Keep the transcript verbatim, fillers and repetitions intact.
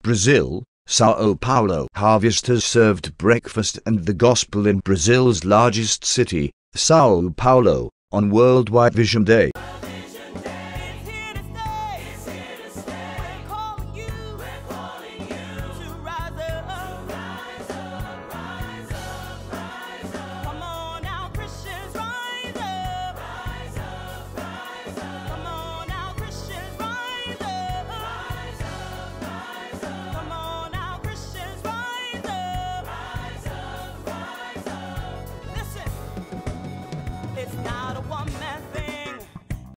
Brazil, São Paulo. Harvesters served breakfast and the gospel in Brazil's largest city, São Paulo, on Worldwide Vision Day.